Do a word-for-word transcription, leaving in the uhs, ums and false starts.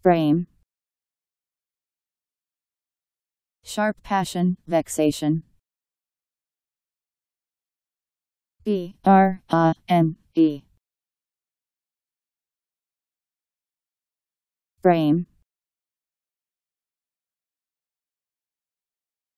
Brame. Sharp passion, vexation. B R A M E. Brame.